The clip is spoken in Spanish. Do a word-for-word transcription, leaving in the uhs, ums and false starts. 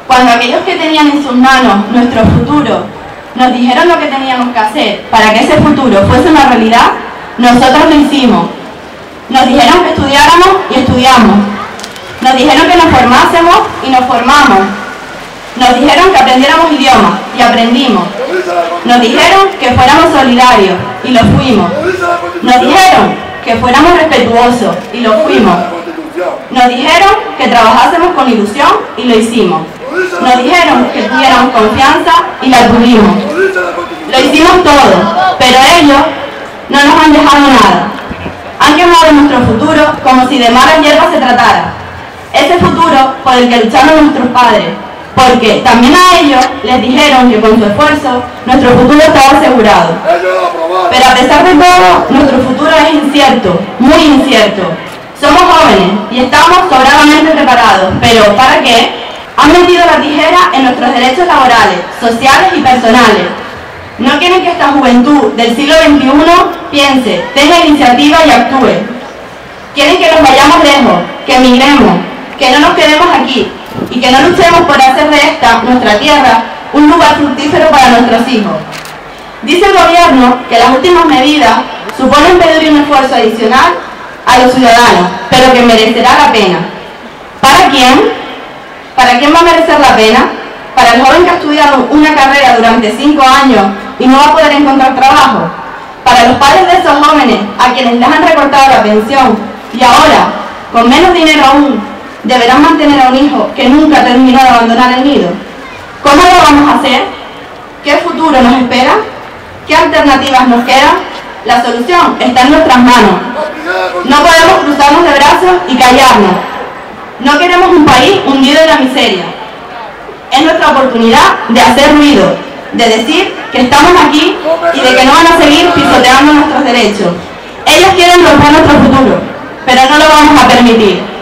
Cuando aquellos que tenían en sus manos nuestro futuro nos dijeron lo que teníamos que hacer para que ese futuro fuese una realidad, nosotros lo hicimos. Nos dijeron que estudiáramos y estudiamos. Nos dijeron que nos formásemos y nos formamos. Nos dijeron que aprendiéramos idiomas y aprendimos. Nos dijeron que fuéramos solidarios y lo fuimos. Nos dijeron que fuéramos respetuosos y lo fuimos. Nos dijeron que trabajásemos con ilusión y lo hicimos. Nos dijeron que tuviéramos confianza y la tuvimos. Lo hicimos todo, pero ellos no nos han dejado nada. Han quemado nuestro futuro como si de malas hierbas se tratara. Ese futuro por el que lucharon nuestros padres, porque también a ellos les dijeron que con su esfuerzo nuestro futuro estaba asegurado. Pero a pesar de todo, nuestro futuro es incierto, muy incierto. Somos jóvenes y estamos sobradamente preparados, pero ¿para qué? Han metido la tijera en nuestros derechos laborales, sociales y personales. No quieren que esta juventud del siglo veintiuno piense, tenga iniciativa y actúe. Quieren que nos vayamos lejos, que emigremos, que no nos quedemos aquí y que no luchemos por hacer de esta, nuestra tierra, un lugar fructífero para nuestros hijos. Dice el gobierno que las últimas medidas suponen pedir un esfuerzo adicional a los ciudadanos, pero que merecerá la pena. ¿Para quién? ¿Para quién va a merecer la pena? Para el joven que ha estudiado una carrera durante cinco años y no va a poder encontrar trabajo. Para los padres de esos jóvenes a quienes les han recortado la pensión y ahora, con menos dinero aún, deberán mantener a un hijo que nunca terminó de abandonar el nido. ¿Cómo lo vamos a hacer? ¿Qué futuro nos espera? ¿Qué alternativas nos quedan? La solución está en nuestras manos. No podemos cruzarnos de brazos y callarnos. No queremos un país hundido en la miseria. Es nuestra oportunidad de hacer ruido, de decir que estamos aquí y de que no van a seguir pisoteando nuestros derechos. Ellos quieren romper nuestro futuro, pero no lo vamos a permitir.